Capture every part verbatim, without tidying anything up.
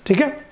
ठीक है।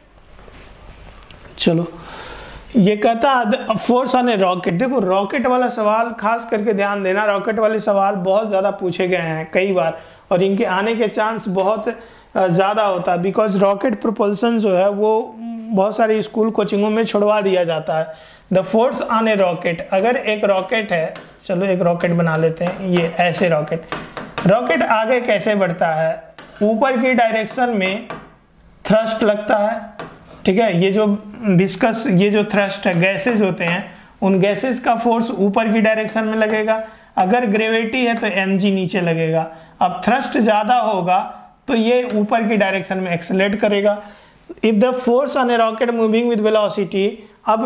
चलो, ये कहता फोर्स ऑन ए रॉकेट। देखो रॉकेट वाला सवाल खास करके ध्यान देना, रॉकेट वाले सवाल बहुत ज़्यादा पूछे गए हैं कई बार, और इनके आने के चांस बहुत ज़्यादा होता है, बिकॉज रॉकेट प्रोपल्सन जो है वो बहुत सारे स्कूल कोचिंगों में छुड़वा दिया जाता है। The force on a rocket, अगर एक रॉकेट है, चलो एक रॉकेट बना लेते हैं, ये ऐसे रॉकेट रॉकेट आगे कैसे बढ़ता है, ऊपर की डायरेक्शन में थ्रस्ट लगता है, ठीक है। ये जो विस्कस, ये जो थ्रस्ट है, गैसेज होते हैं, उन गैसेज का फोर्स ऊपर की डायरेक्शन में लगेगा। अगर ग्रेविटी है तो एम जी नीचे लगेगा। अब थ्रस्ट ज़्यादा होगा तो ये ऊपर की डायरेक्शन में एक्सेलरेट करेगा। If the force on a rocket moving with velocity, अब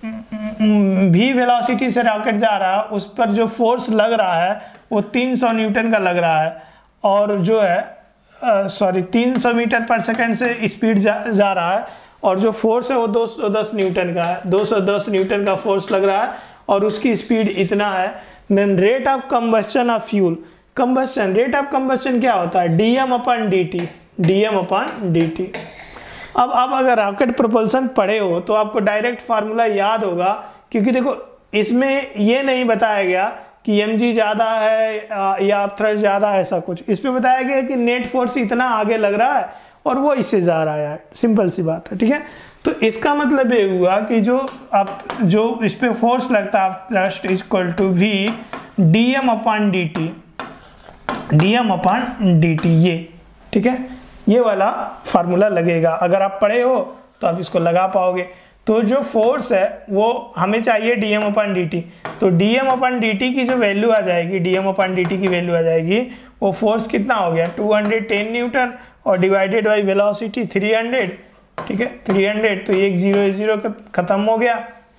भी वेलोसिटी से रॉकेट जा रहा है, उस पर जो फोर्स लग रहा है वो तीन सौ न्यूटन का लग रहा है, और जो है सॉरी तीन सौ मीटर पर सेकंड से स्पीड जा, जा रहा है, और जो फोर्स है वो दो सौ दस न्यूटन का है, दो सौ दस न्यूटन का फोर्स लग रहा है, और उसकी स्पीड इतना है। Then rate of combustion of fuel, combustion rate of combustion क्या होता है, D M upon D T, D M upon D T. अब आप अगर रॉकेट प्रोपल्सन पढ़े हो तो आपको डायरेक्ट फार्मूला याद होगा, क्योंकि देखो इसमें ये नहीं बताया गया कि एम जी ज़्यादा है या थ्रस्ट ज़्यादा है, ऐसा कुछ। इस पे बताया गया कि नेट फोर्स इतना आगे लग रहा है और वो इससे जा रहा है, सिंपल सी बात है, ठीक है। तो इसका मतलब ये हुआ कि जो आप जो इस पे फोर्स लगता है thrust is equal to V D M upon D T, D M upon D T, ये ठीक है, ये वाला फार्मूला लगेगा। अगर आप पढ़े हो तो आप इसको लगा पाओगे। तो जो फोर्स है वो हमें चाहिए D M upon D T, तो D M upon D T की जो वैल्यू आ जाएगी, D M upon D T की वैल्यू आ जाएगी, वो फोर्स कितना हो गया टू हंड्रेड टेन न्यूटन, और divided by velocity three hundred, ठीक है, थ्री हंड्रेड, तो एक जीरो एक जीरो खत्म हो गया,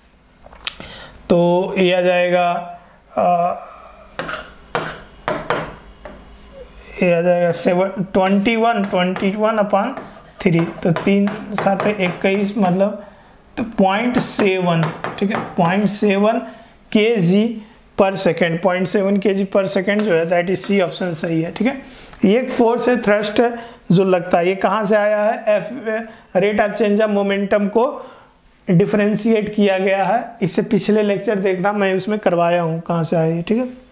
तो ये आ जाएगा आ, ये आ जाएगा seven twenty one twenty one upon three, तो तीन सात इक्कीस, मतलब तो पॉइंट सेवन, ठीक है, पॉइंट सेवन के जी पर सेकेंड, पॉइंट सेवन के जी पर सेकेंड जो है, दैट इज सी ऑप्शन सही है, ठीक है। ये एक फोर्स है, थ्रस्ट है जो लगता है, ये कहाँ से आया है, F rate of change of momentum को डिफरेंशिएट किया गया है। इससे पिछले लेक्चर देखना, मैं उसमें करवाया हूँ कहाँ से आया है, ठीक है।